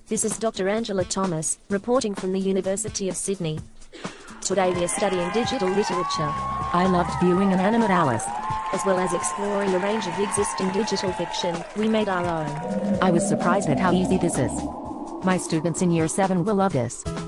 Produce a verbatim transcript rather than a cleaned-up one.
This is Doctor Angela Thomas, reporting from the University of Sydney. Today we are studying digital literature. I loved viewing Inanimate Alice. As well as exploring a range of existing digital fiction, we made our own. I was surprised at how easy this is. My students in year seven will love this.